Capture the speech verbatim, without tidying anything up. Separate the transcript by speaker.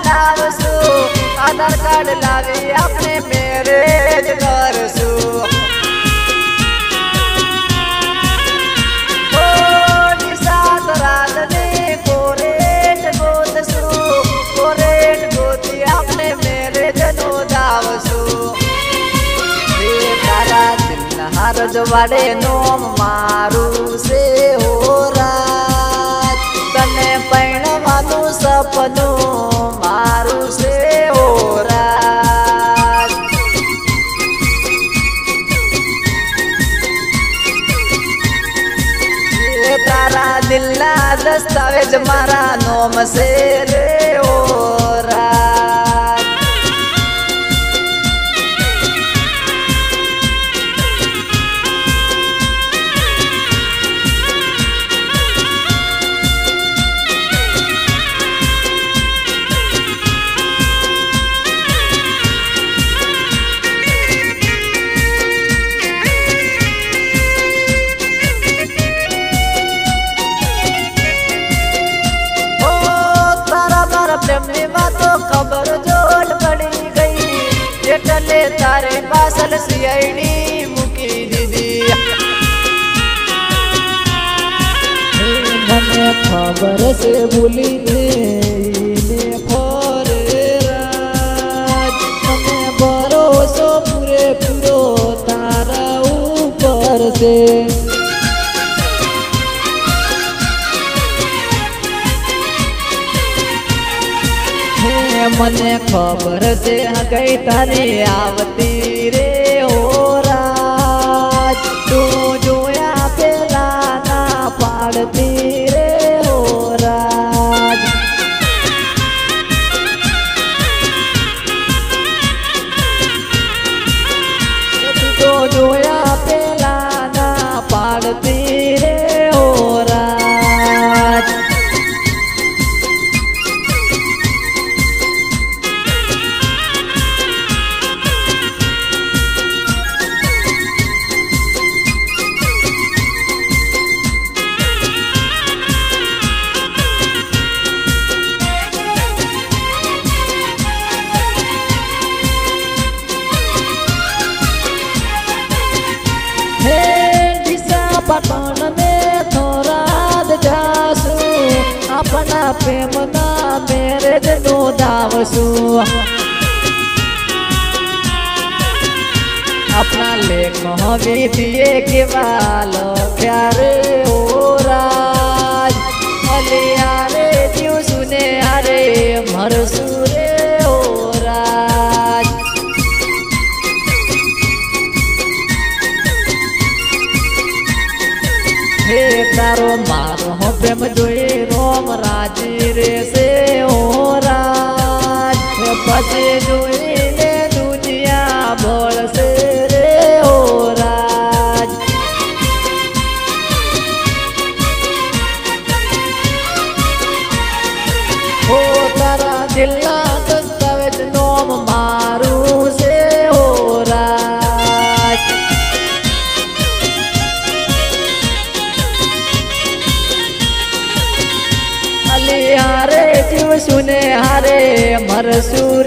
Speaker 1: लावसु आधार card लावी अपने marriage करसु ओ निशात राधने कोरेट गोतसु कोरेट गोती अपने मैरेज नो दावसु तारा दिल हर जवाड़े नोम मारू से हो रात तने पैणवानु सपनु मारू से हो रात ये तारा दिल ना दस्तावेज मारा नोम से रे हो रात खबर जोड़ पड़ी गई ये टले तारे पासल सीआईडी मुकी दीदी
Speaker 2: मने खबर से भूली ने फोरे राज मने भरोसो पूरे पूरो तारा ऊपर से मने खबर से गई तारी आवती रे हो राज तू जोया पेला ना पाड़ती रे हो राज तू जोया पेला ना पाड़ती रे हो राज पटन में थोड़ा जासू अपना प्रेमना मेरे जनो दावसू अपना लेख हमें दिए के बाल प्यारे हो राज अलिया रे क्यों सुने अरे मरसूरे हो राज हे तारो मारो हो प्रेम जोई रोम राजी रे से हो राज पचे जोई ने दुनिया बोल से रे हो राज हो तारा दिल ना दस्तावेज नोम मारू से हो राज हारे जीव सुने हारे मरसूर